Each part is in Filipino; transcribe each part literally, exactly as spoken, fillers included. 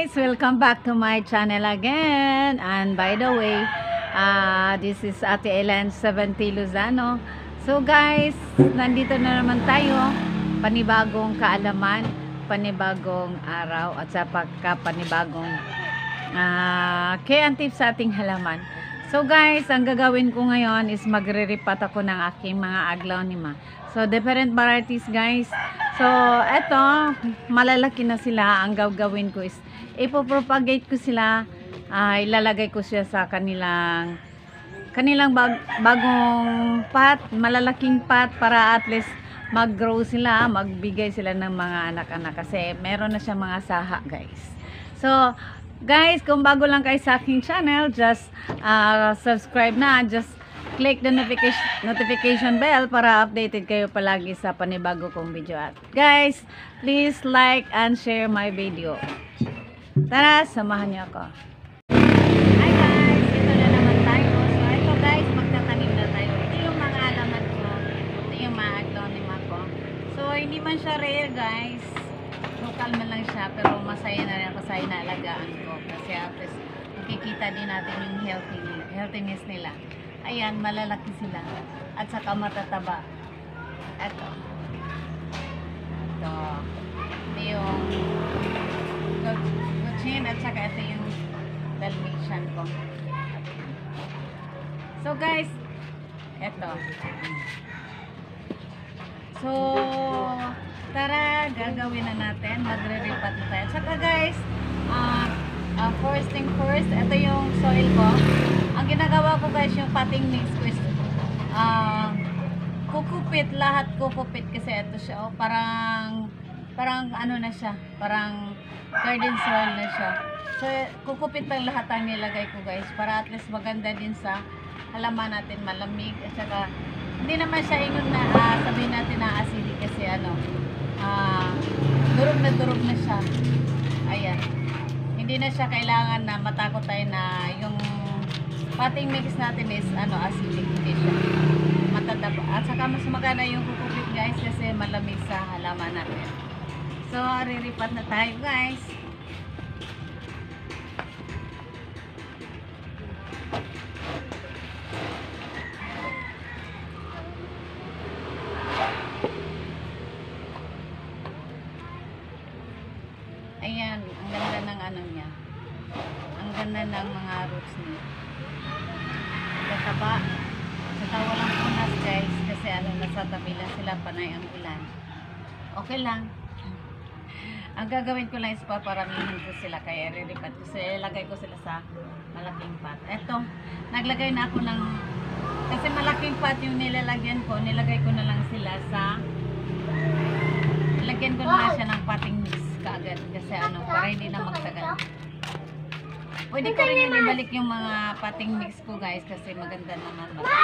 guys, welcome back to my channel again. And by the way, uh, this is Ate Ellen seventy Lozano. So guys, nandito na naman tayo. Panibagong kaalaman, panibagong araw, at sa pagka panibagong uh, kaya ang tips sa ating halaman. So guys, ang gagawin ko ngayon is magre-repat ako ng aking mga aglaonema. So different varieties guys. So eto, malalaki na sila. Ang gagawin ko is ipopropagate ko sila. Uh, ilalagay ko siya sa kanilang kanilang bag, bagong pot, malalaking pot, para at least mag-grow sila, magbigay sila ng mga anak-anak kasi meron na siya mga saha guys. So guys, kung bago lang kayo sa aking channel, just uh, subscribe na, just click the notification, notification bell para updated kayo palagi sa panibago kong video. At guys, please like and share my video. Tara, samahan niyo ako. Hi guys, ito na naman tayo. So ito guys, magtatanim na tayo. Ito yung mga alaman ko. Ito yung mga aglonema ko. So hindi man siya rare guys. Local man lang siya, pero masaya na rin ako sa inaalagaan ko. Kasi at least makikita din natin yung healthy, healthiness nila. Ayan, malalaki sila. At saka matataba. Ito. Ito. Ito yung Gochin at saka ito yung Dalmatian ko. So guys, ito. So, tara, gagawin na natin. Magre-repat na tayo. Saka guys, uh, uh, first thing first, ito yung soil ko. Ang ginagawa ko guys, yung potting mix ko is uh, kukupit, lahat kukupit kasi ito siya. Oh, parang, parang ano na siya, parang garden soil na siya. So, kukupit lang lahat ang nilagay ko guys, para at least maganda din sa halaman natin, malamig. At saka, hindi naman siya ingon na, uh, sabihin natin na acidic kasi ano, uh, durog na durog na siya. Ayan. Hindi na siya kailangan na matakot tayo na yung potting mix natin is ano, acidic, hindi siya matataba. At saka mas maganda yung kukupit guys kasi malamig sa halaman natin. So, riripat na tayo guys. Ayan, ang ganda ng ano niya. Ang ganda ng mga roots niya. Tataba. Saka walang punas guys kasi ano, nasa tabi lang sila, panay ang ulan. Okay lang. Ang gagawin ko lang is paparamihin ko sila, kaya riripat ko sila, ilagay ko sila sa malaking pot. Eto, naglagay na ako ng, kasi malaking pot yung nilalagyan ko, nilagay ko na lang sila sa, nilagyan ko na lang siya ng potting mix kaagad kasi ano, para hindi na magtagal. Pwede ko rin yung ibalik yung mga potting mix ko guys kasi maganda naman.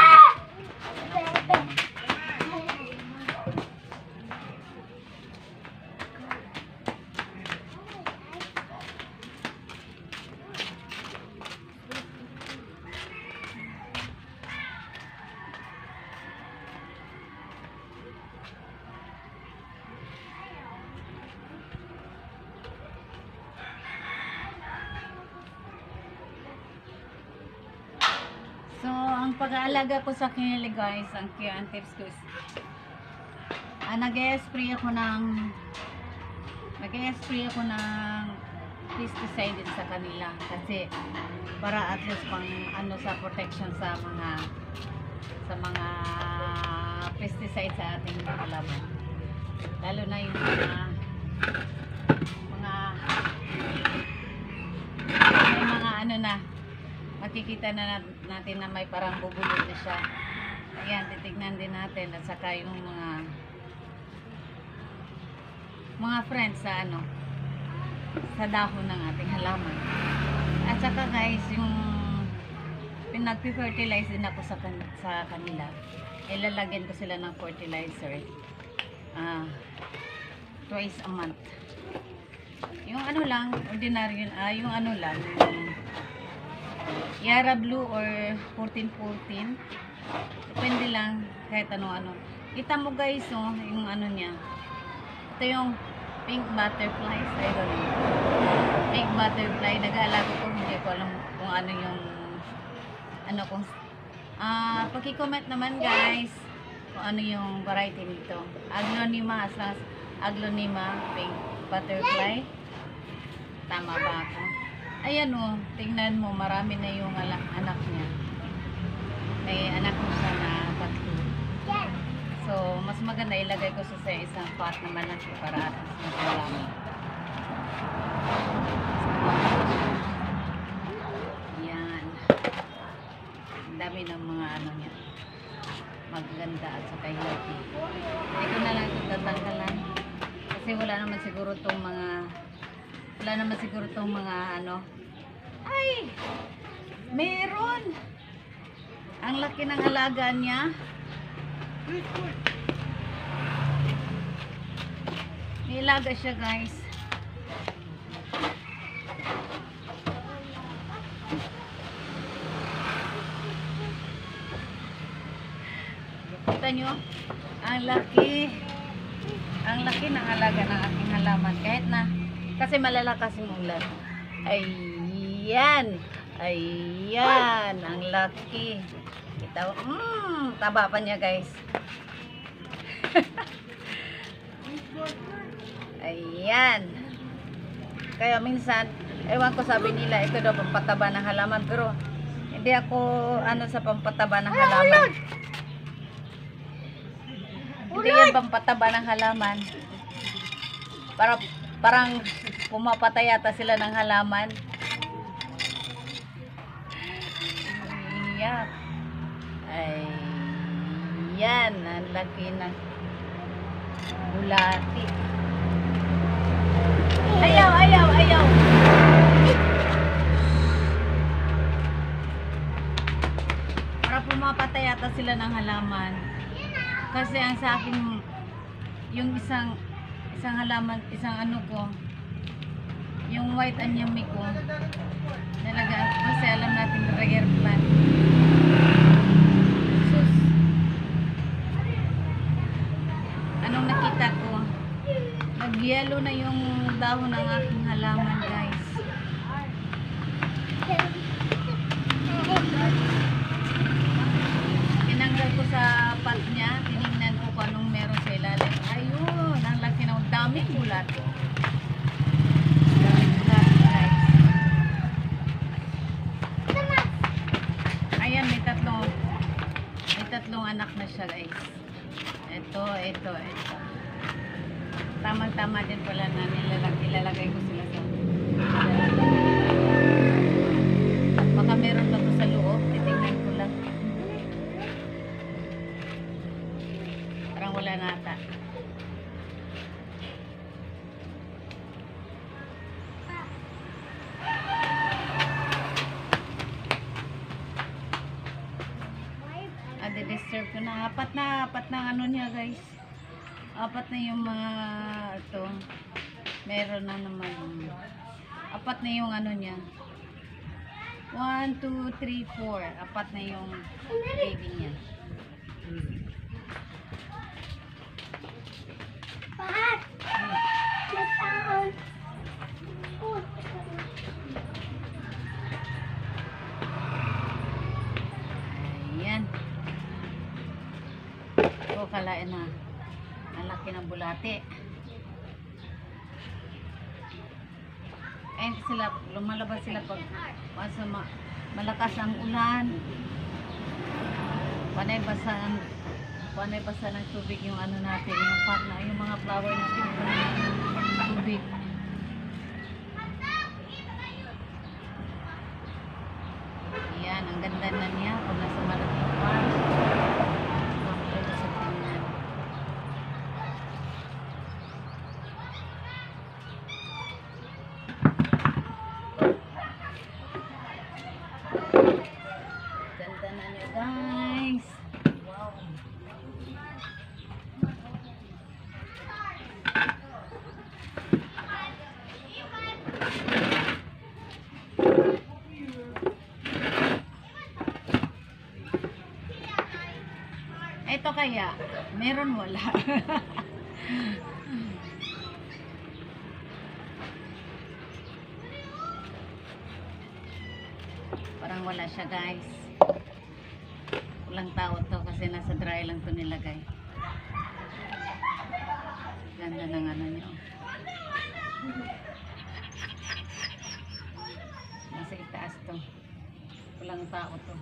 So, ang pag-aalaga ko sa kanila guys, ang kaya ang tips ko is ah, nag-spray ako ng nag-spray ako ng pesticide din sa kanila kasi para at least pang ano sa protection sa mga sa mga pesticide sa ating halaman. Lalo na yung mga mga may mga ano na makikita na natin na may parang bubulod na siya. Ayan, titignan din natin. At saka yung mga mga friends sa ano, sa dahon ng ating halaman. At saka guys, yung pinag-fertilize din ako sa, kan sa kanila. Ilalagyan ko sila ng fertilizer uh, twice a month. Yung ano lang, ordinary, uh, yung ano lang, yung Yara Blue or fourteen fourteen. Depende lang kahit ano-ano. Kita mo guys, oh, yung ano niya. Ito yung Pink butterflies, I don't know. Pink butterfly, nag-aalaga ko, hindi ko alam kung ano yung, ano kung, ah, paki-comment naman guys, kung ano yung variety nito. Aglonema, as long as Aglonema, pink butterfly. Tama ba ako? Ayan o, tingnan mo, marami na yung anak, anak niya. May anak mo siya na tatlo. So, mas maganda ilagay ko siya sa isang pot na malaki para at least mas marami. Yan. Ang dami ng mga ano niya. Maganda at saka healthy. Hindi ko na lang ito tatanggalan. Kasi wala naman siguro itong mga wala naman siguro itong mga ano. Ay! Meron! Ang laki ng alaga niya. May alaga siya guys. Kita nyo? Ang laki. Ang laki ng alaga ng aking halaman. Kahit na, kasi malalakas yung ulan. Ayan. Ayan. Ang laki. Kita, mmm, taba pa niya guys. Ayan. Kaya minsan, ewan ko sabi nila, ito daw pampataba ng halaman. Pero, hindi ako, ano sa pampataba ng halaman. Hindi yan pampataba ng halaman. Para, parang pumapatay yata sila ng halaman. Ayan. Ayan. Ang laki ng bulati. Ayaw, ayaw, ayaw. Para pumapatay yata sila ng halaman. Kasi ang sa akin, yung isang isang halaman, isang ano ko, yung white anyami ko, nalagaan ko kasi alam natin rare plant. Sus. Anong nakita ko? Nag-yellow na yung dahon ng aking halaman, guys. Tinanggal ko sa pot niya, tinignan ko kung anong meron sa ilalim. Ayun, ang laki ng daming bulat. Daming bulat, guys. Ayan, may tatlong may tatlong anak na siya, guys. Ito, ito, ito. Tamang-tama din pala na nilalagay, ilalagay ko sila sa baka meron ba ito sa loob, titignan ko lang. Parang wala nata. Adi-disturb ko na. Apat na, apat na ano niya guys. Apat na yung mga ito. Meron na naman. Apat na yung ano niya. one, two, three, four. Apat na yung baby niya. Pat! Nasaan? Ayan. O, kalain na. Ang laki ng bulate. Ayun sila, lumalabas sila pag masa ma, malakas ang ulan. Panay basa ang panay basa ng tubig yung ano natin, yung pot na, yung mga flower natin ng tubig. Ayan, ang ganda na niya pag nasa malaking farm. Kapag sa tingnan. Ganda na niya guys. Wow. Ito kaya, meron wala. walang wala siya guys. Walang tao to kasi nasa dry lang to nilagay. Ganda ng ano nyo. Nasa itaas to. Walang tao to.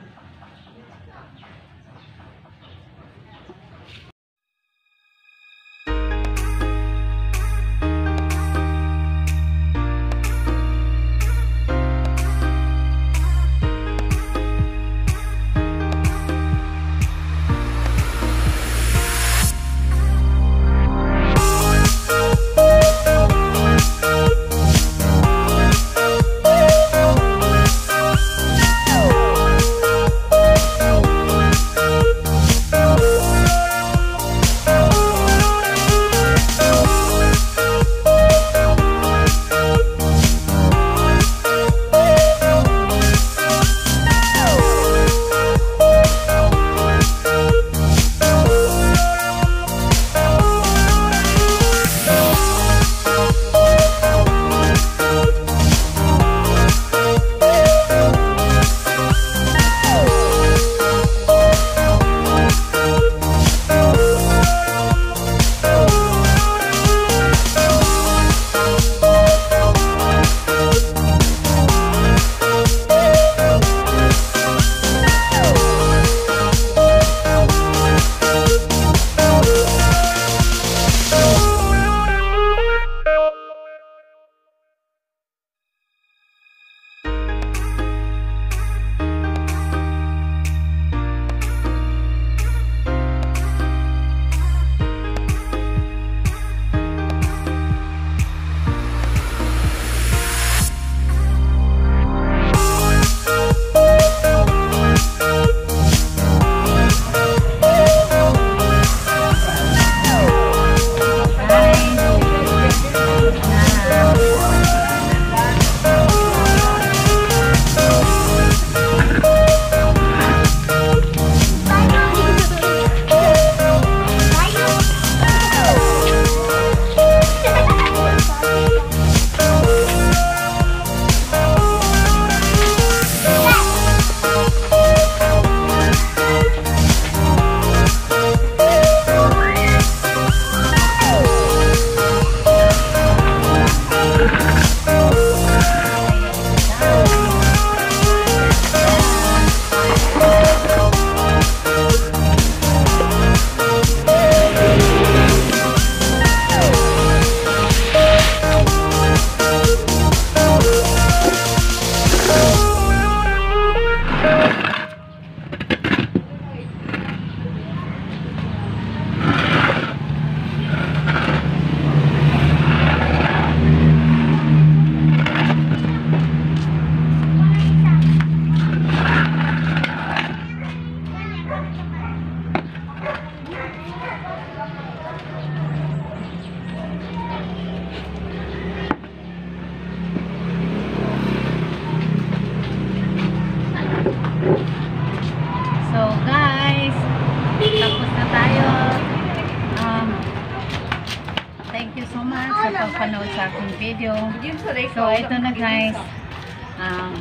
pagpanood sa aking video. So, ito na guys. Um,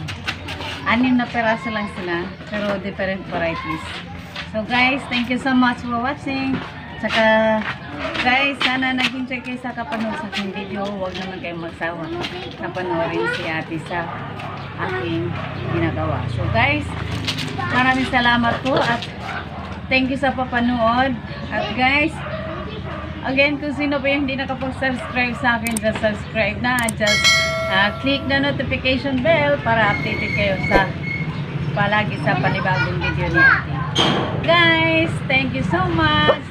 anim na peraso lang sila, pero different varieties. So guys, thank you so much for watching. Saka, guys, sana nag-enjoy kayo sa kapanood sa aking video. Huwag naman kayong magsawa na panoorin si ate sa aking ginagawa. So guys, maraming salamat po at thank you sa papanood. At guys, again, kung sino pa yung hindi nakapag-subscribe sa akin, just subscribe na. Just uh, click the notification bell para updated kayo sa palagi sa panibagong video ni ate. Guys, thank you so much.